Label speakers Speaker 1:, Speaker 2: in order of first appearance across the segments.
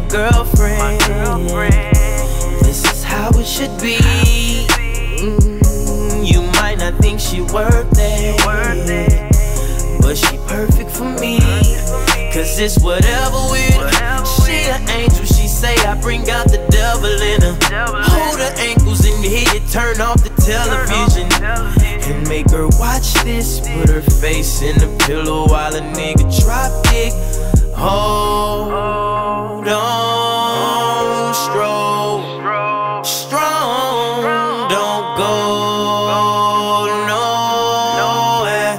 Speaker 1: girlfriend. This is how it should be. You might not think she worth it, but she perfect for me. Cause it's whatever with her. She an angel, she say I bring out the devil in her. Hold her ankles and hit it, turn off the television, and make her watch this. Put her face in the pillow while a nigga drop kick. Hold on, strong, don't go nowhere.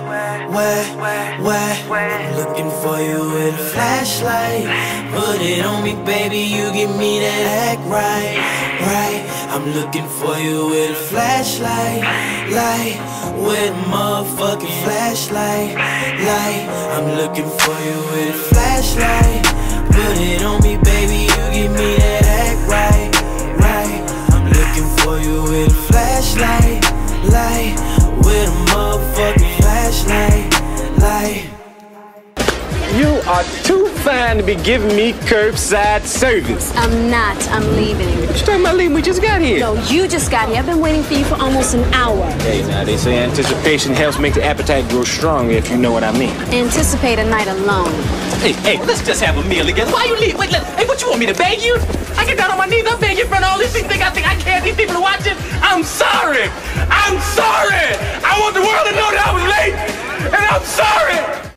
Speaker 1: I'm looking for you with a flashlight. Put it on me, baby, you give me that act right. I'm looking for you with a flashlight, with a motherfucking flashlight, I'm looking for you with a flashlight. Put it on me, baby, you give me that act right. I'm looking for you with a flashlight, with a motherfucking flashlight.
Speaker 2: You are too fine to be giving me curbside service.
Speaker 3: I'm not. I'm leaving.
Speaker 2: What you talking about leaving? We just got here.
Speaker 3: No, you just got here. I've been waiting for you for almost an hour.
Speaker 2: Hey, now they say anticipation helps make the appetite grow stronger, if you know what I mean.
Speaker 3: Anticipate a night alone.
Speaker 4: Hey, let's just have a meal together. Why you leave? Wait, hey, what you want me to beg you? I get down on my knees, I beg you in front of all these people. I think I can't. These people are watching. I'm sorry. I want the world to know that I was late, and I'm sorry.